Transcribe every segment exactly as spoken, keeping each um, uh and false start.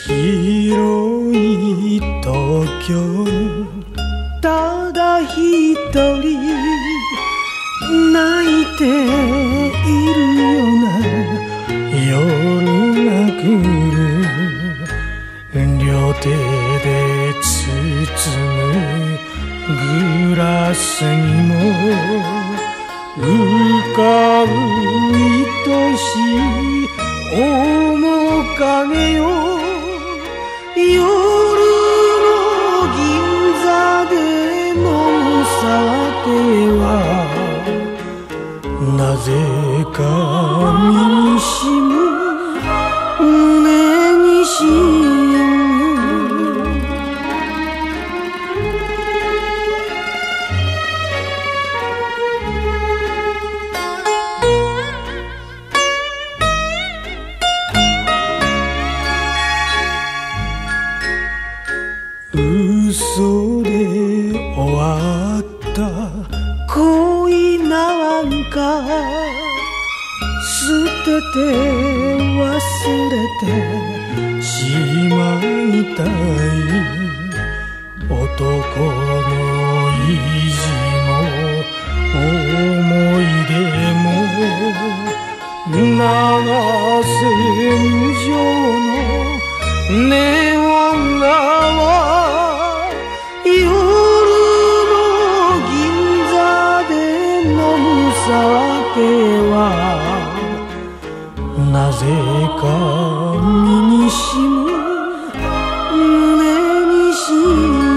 広い東京にただ一人泣いているような夜が来る。両手で包むグラスにも浮かぶ愛しい面影よ。夜の銀座で飲む酒はなぜか身にしむ胸にしむ。嘘で終わった恋なんか捨てて忘れてしまいたい。男の意地も思い出も長線上のネオンは夜の銀座で飲む酒はなぜか身にしむ胸にしむ。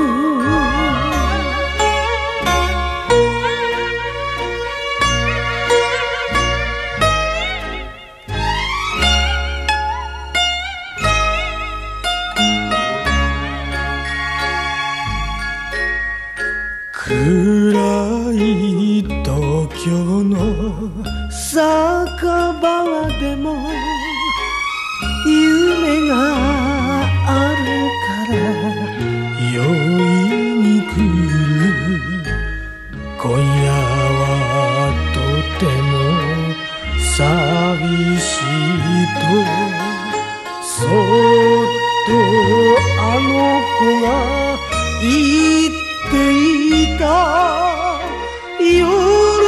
暗い東京の酒場でも夢があるから酔いに来る。今夜はとても寂しいとそっとあの子が言っていた。夜の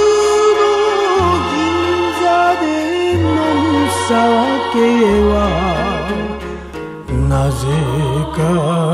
銀座で飲む酒はなぜか